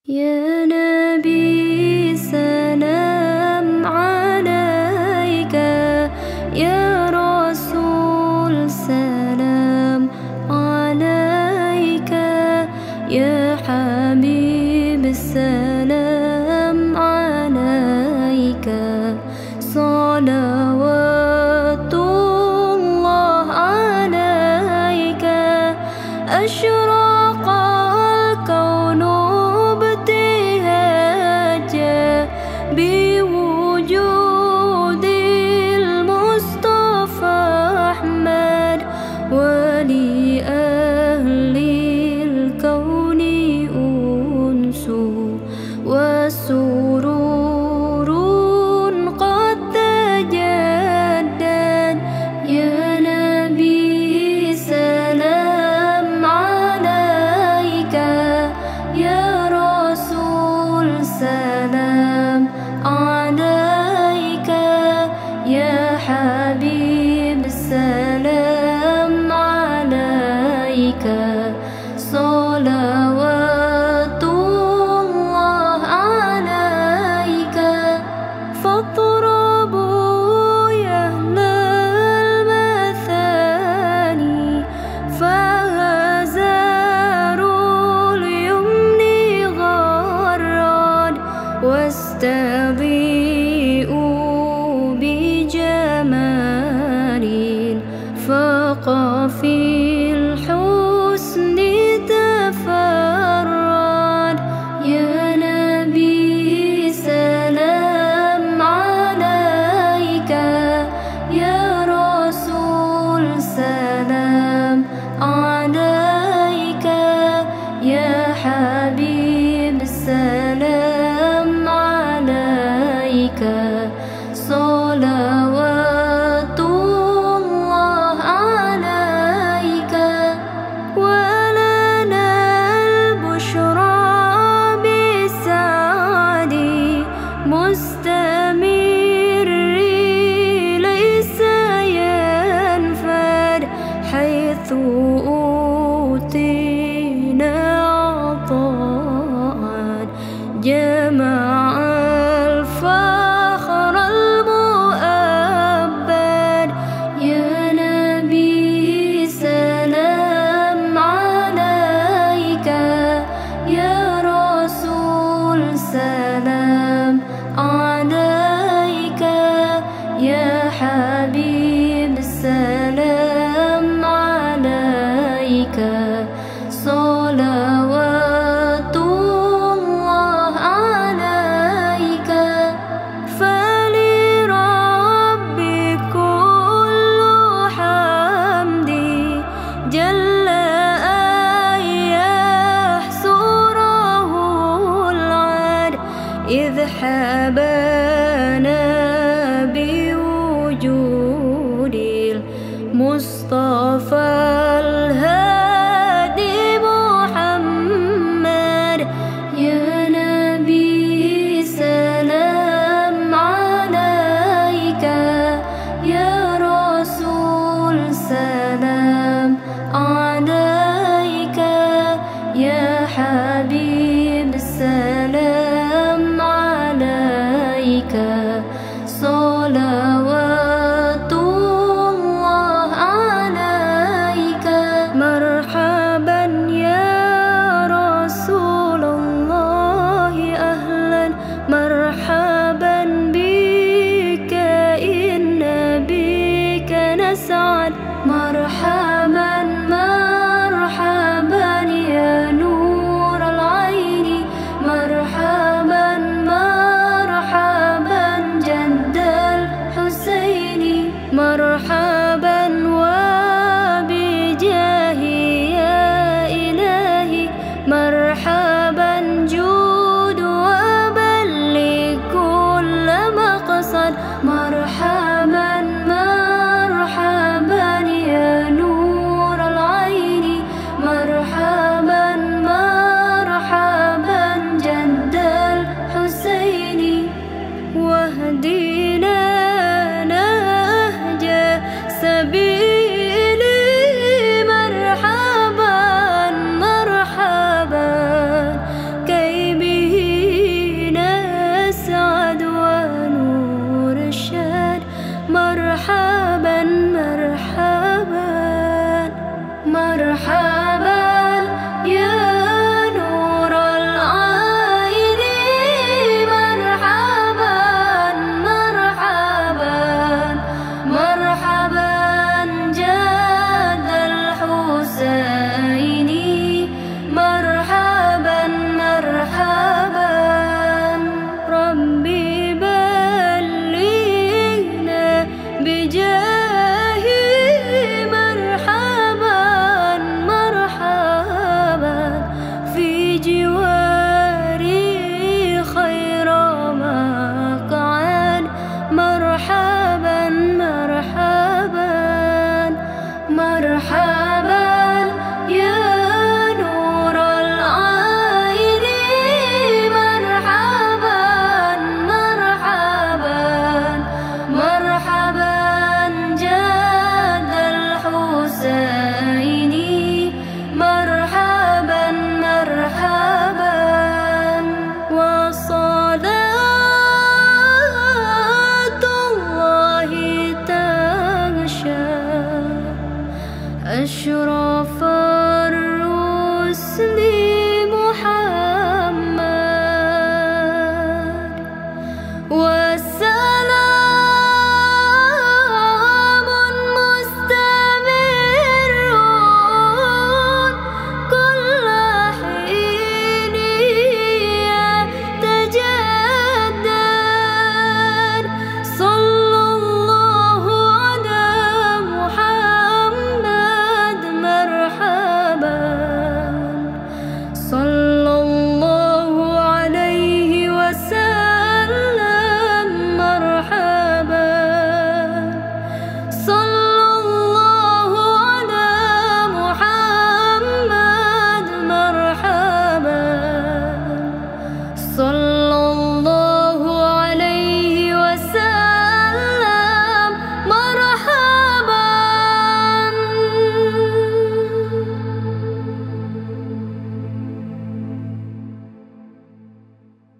يا نبي سلام عليك، يا رسول سلام عليك، يا حبيب سلام عليك، صلوات الله عليك. أشرق الكون بوجود المصطفى أحمد، ولأهل الكون أنس وسرور قد تجدد. يا نبي سلام عليك، يا رسول سلام عليك، يا حبيب سلام عليك، صلوات الله عليك. فاضربوا يا أهل المثاني، فهزاروا اليمن غراد، واستضيئوا بجمال فقى في الحسن تفرد. يا نبي سلام عليك، يا رسول سلام عليك، يا حبيب سلام عليك، صلوات الله عليك. ولنا البشرى بالسعد مستمر ليس ينفد، حيث أوتينا عطاء جمع الفخر المؤبد. يا نبي سلام عليك، يا رسول سلام عليك، يا حبيب سلام عليك، صلوات الله عليك. فلربي كل حمدي جل أن يحصره العد، إذ حبانا بوجود المصطفى الهادي محمد. يا نبي سلام عليك، يا رسول سلام عليك، يا حبيب سلام